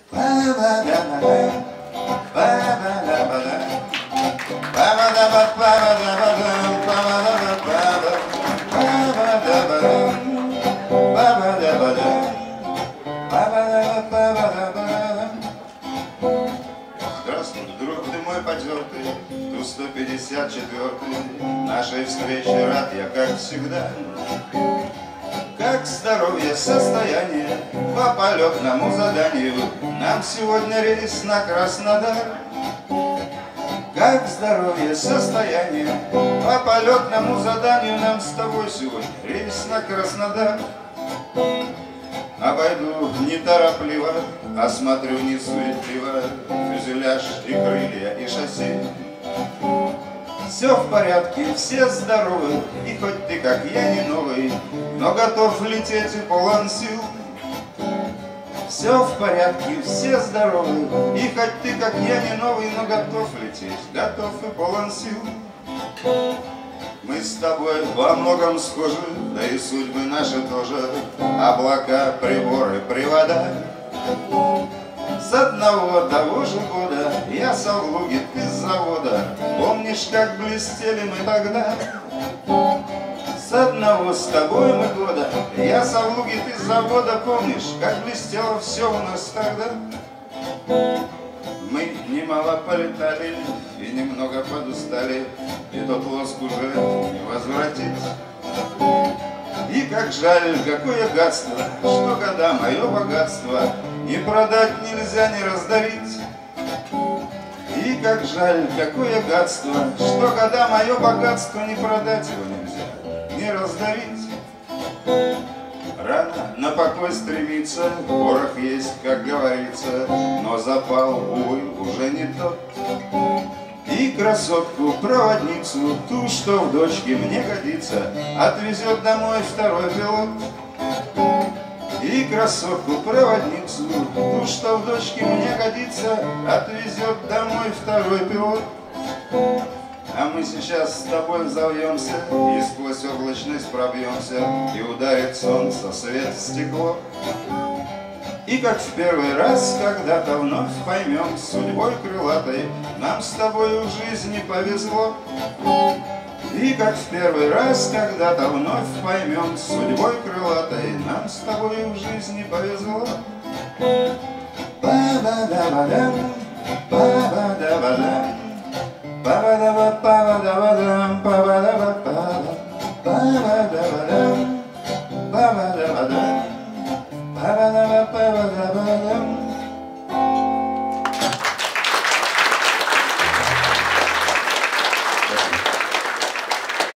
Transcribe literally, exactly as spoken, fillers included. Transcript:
Здравствуй, друг ты мой потертый, Ту сто пятьдесят четвёртый. Нашей встрече рад я, как всегда. Как здоровье, состояние по полетному заданию. Нам сегодня рейс на Краснодар. Как здоровье, состояние по полетному заданию. Нам с тобой сегодня рейс на Краснодар. Обойду неторопливо, осмотрю несуетливо фюзеляж и крылья и шасси. Все в порядке, все здоровы, и хоть ты, как я, не новый, но готов лететь и полон сил. Все в порядке, все здоровы, и хоть ты, как я, не новый, но готов лететь, готов и полон сил. Мы с тобой во многом схожи, да и судьбы наши тоже. Облака, приборы, привода. С одного того же года я со Влуги, ты с завода. Помнишь, как блестели мы тогда? С одного с тобой мы года я со Влуги, ты с завода. Помнишь, как блестело все у нас тогда? Мы немало полетали и немного подустали, и тот лоск уже не возвратить. И как жаль, какое гадство, что года мое богатство не продать нельзя, не раздавить. И как жаль, какое гадство, что года мое богатство не продать его нельзя, не раздавить. Рано на покой стремиться, порох есть, как говорится, но запал, увы, уже не тот. И красотку-проводницу, ту, что в дочке мне годится, отвезет домой второй пилот. И красотку-проводницу, ту, что в дочке мне годится, отвезет домой второй пилот. А мы сейчас с тобой взовьемся и сквозь облачность пробьемся, и ударит солнце свет в стекло. И как в первый раз когда-то вновь поймем, судьбой крылатой нам с тобой в жизни повезло. И как в первый раз когда-то вновь поймем, судьбой крылатой нам с тобой в жизни повезло. Ба-ба-да-ба-дам, ба-ба-да-ба-дам, ба-ба-да-ба-ба-да-ба-дам, ба-ба-да-ба-ба-дам, ба-ба-да-ба-дам, ба-ба-да-ба-дам, ба-ба-да-ба-ба-да-ба-дам.